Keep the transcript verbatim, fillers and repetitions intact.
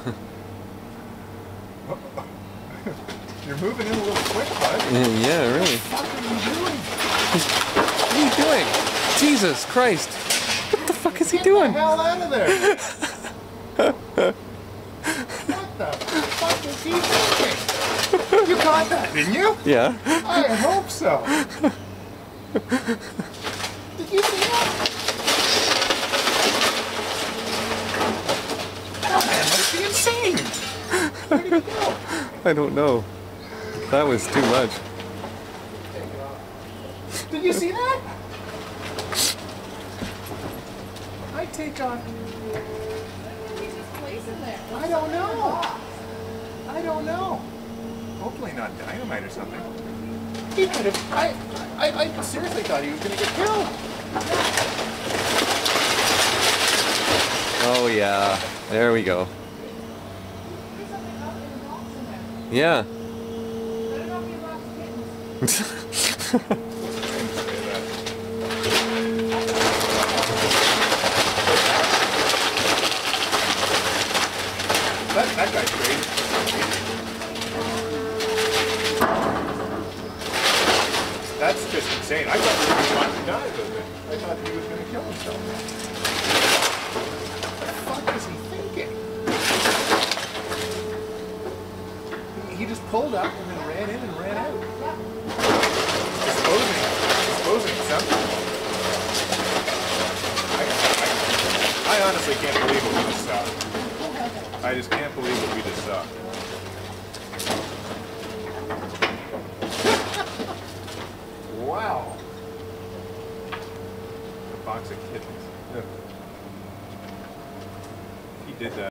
You're moving in a little quick, bud. Yeah, really. What the fuck are you doing? What are you doing? Jesus Christ! What the fuck is he Get doing? the hell out of there! What the fuck is he thinking? You caught that, didn't you? Yeah. I hope so. Did you see that? That man must be insane. Where did he go? I don't know. That was too much. Did you see that? I take on. I don't know. I don't know. Hopefully not dynamite or something. He could have. I, I, I seriously thought he was going to get killed. Oh yeah. There we go. Yeah. That, that guy's crazy. That's just insane. I thought he was going to die with it. I thought he was going to kill himself. What the fuck is he thinking? He, he just pulled up and then ran in and ran out. Disposing, disposing of something. I, I, I honestly can't believe what we just saw. I just can't believe what we just saw. Wow. A box of kittens. He did that.